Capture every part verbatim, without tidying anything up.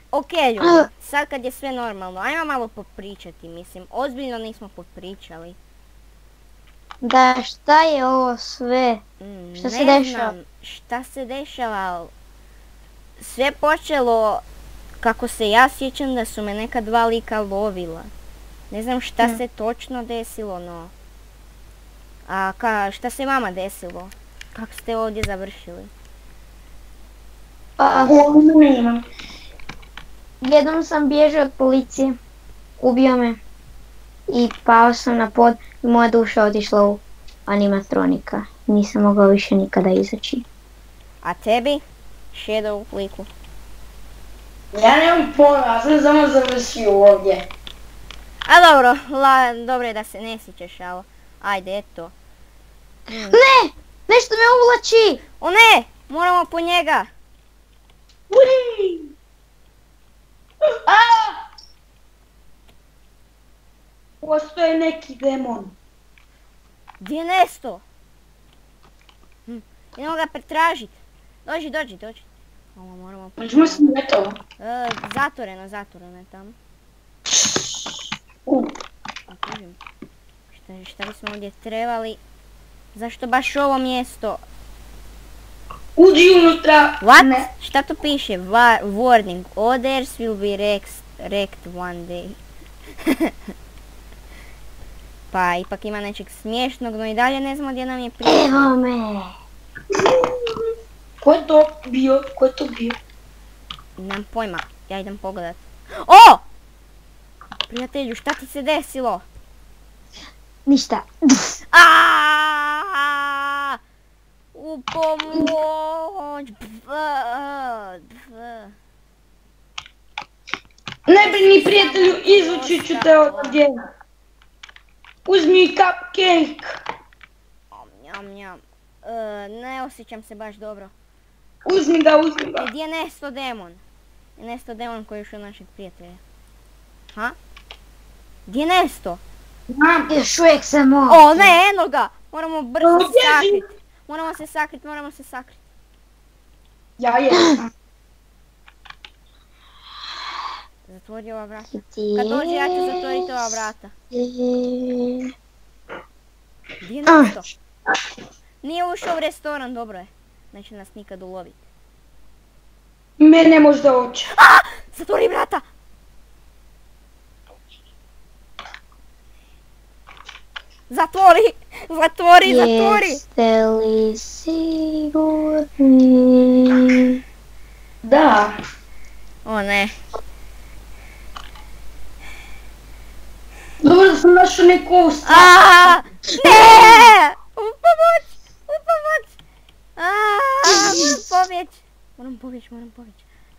Ok ljudi, sad kad je sve normalno, ajmo malo popričati, mislim, ozbiljno nismo popričali. Da, šta je ovo sve? Mm, Šta se ne dešava? znam šta se dešava, sve počelo, kako se ja sjećam da su me neka dva lika lovila. Ne znam šta Hmm. se točno desilo, no... A ka, šta se vama desilo? Kako ste ovdje završili? Pa, Nemam. jednom sam bježao od policije, ubio me i pao sam na pod i moja duša otišla u animatronika. Nisam mogao više nikada izaći. A tebi? Shadow liku. Ja nemam pojma, ja sam samo završio ovdje. A dobro, la, dobro je da se ne sjećaš, ali ajde, eto. Mm. Ne! Nešto me uvlači! O ne! Moramo po njega! Uri! Aaa! Postoje neki demon. Gdje je Nesto? Hm. Idemo ga pretražit. Dođi, dođi, dođi. Ovo moramo... Možemo se metovo. E, zatvoreno, zatvoreno je tamo. U. Šta, šta bismo ovdje trebali? Zašto baš ovo mjesto? Uđi unutra. What? Ne. Šta tu piše? Va warning. Others will be wrecked, wrecked one day. Pa ipak ima nečeg smiješnog, no i dalje ne znamo gdje nam je prijatelj. Evo me! Ko je to bio? Ko je to bio? Nemam pojma, ja idem pogledat. O! Prijatelju, šta ti se desilo? Ništa. Aaaa! U pomoć! Ne brini prijatelju, izvući ću te ovdje. Uzmi cupcake. Njam, njam. E, ne osjećam se baš dobro. Uzmi ga, uzmi ga. Gdje je Nesto demon? Nesto demon koji je ušao našeg prijatelja. Ha? Gdje je Nesto? Znam. Još uvijek sam ovdje. O ne, eno ga! Moramo brzo Bježi. sakrit. Moramo se sakrit, moramo se sakrit. Ja jesam. Zatvori ova vrata. Gdje Kad dođe ja ću zatvoriti ova vrata. je- Gdje je Nesto? Nije ušao u restoran, dobro je. Neće nas nikad uloviti. Mene možda oće. Zatvori vrata! Zatvori! Zatvori, zatvori! Jeste li sigurni? Da. O ne. Dobro da sam našao neku ovu stvar. Aaaa! Ne! U pomoć! U pomoć! Aaaa! Moram pobjeć! Moram pobjeć, moram pobjeć.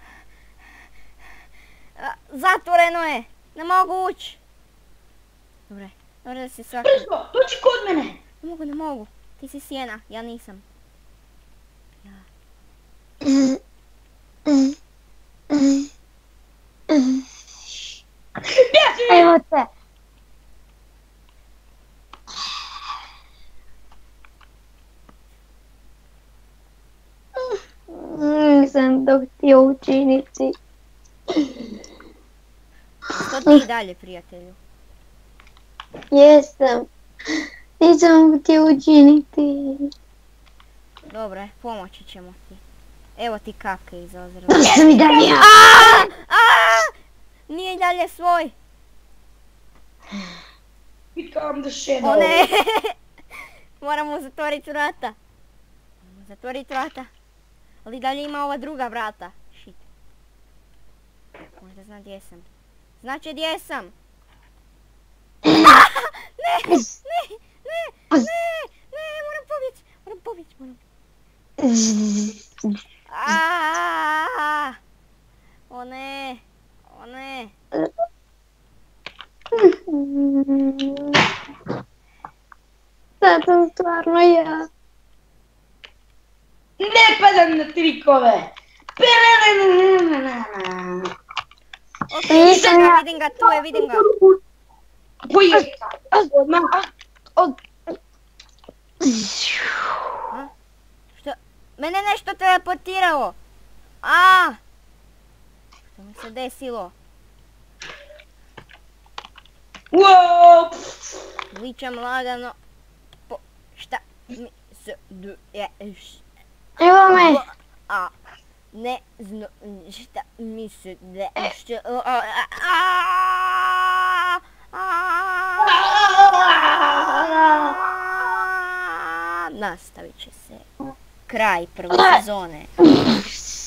A, zatvoreno je! Ne mogu ući! Dobre, dobro da se svaki... Brzo, dođi kod mene. Ne mogu, ne mogu. Ti si sjena, ja nisam. Ja. Bježi! Evo te! Nisam to htio učiniti. Što ti i dalje, prijatelju? Jesam. Nisam htio učiniti. Dobro, pomoći ćemo ti. Evo ti kapke iz ozrela. Nisam i dalje ja. Nije i dalje svoj. Become the shadow. O ne! Moramo zatvoriti vrata. Moramo zatvoriti vrata. Ali dalje ima ova druga vrata. Shit. Možda zna gdje sam. Znači gdje sam. Ne! Ne! Ne! Ne! Ne! Moram pobjeći! Moram pobjeći! Moram... Aaaa! O ne! O ne! Sad sam stvarno ja. Ne padam na trikove. Ok, vidim ga, vidim ga, tu je, vidim ga. Koji je? Odmah. A? Što? Mene nešto teleportiralo. A! Što me mi se desilo? Wow! Vičam lagano. Po, šta mi se duje? Evo me. A, ne znam šta mi se dešava. Nastavit će se kraj prve sezone.